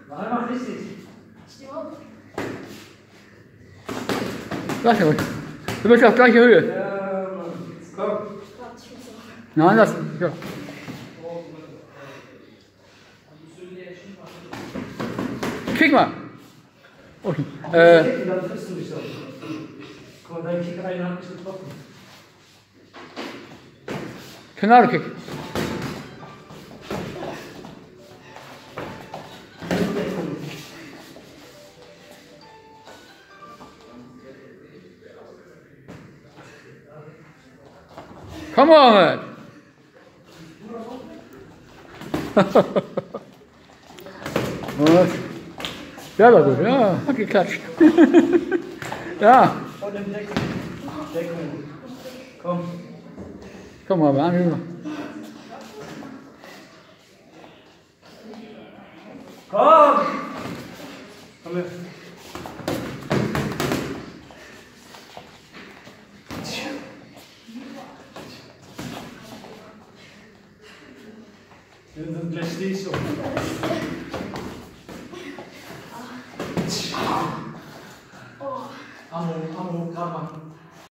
Mach einfach richtig. Steh auf. Gleich ruhig. Du bist auf gleicher Höhe. Ja, Mann. Komm. Warte, ich muss auch. Nein, das. Ja. Kick mal. Okay. Dann triffst du dich doch. Guck mal, dein Kick eine hat nicht getroffen. Tornado-Kick. Come on! Und, ja, war gut, ja, hat geklatscht. Ja, Von dem Decken. Decken. Komm. komm mal, an. Komm! Komm her. Dann gleich stehe ich so. Ammo, gerade machen.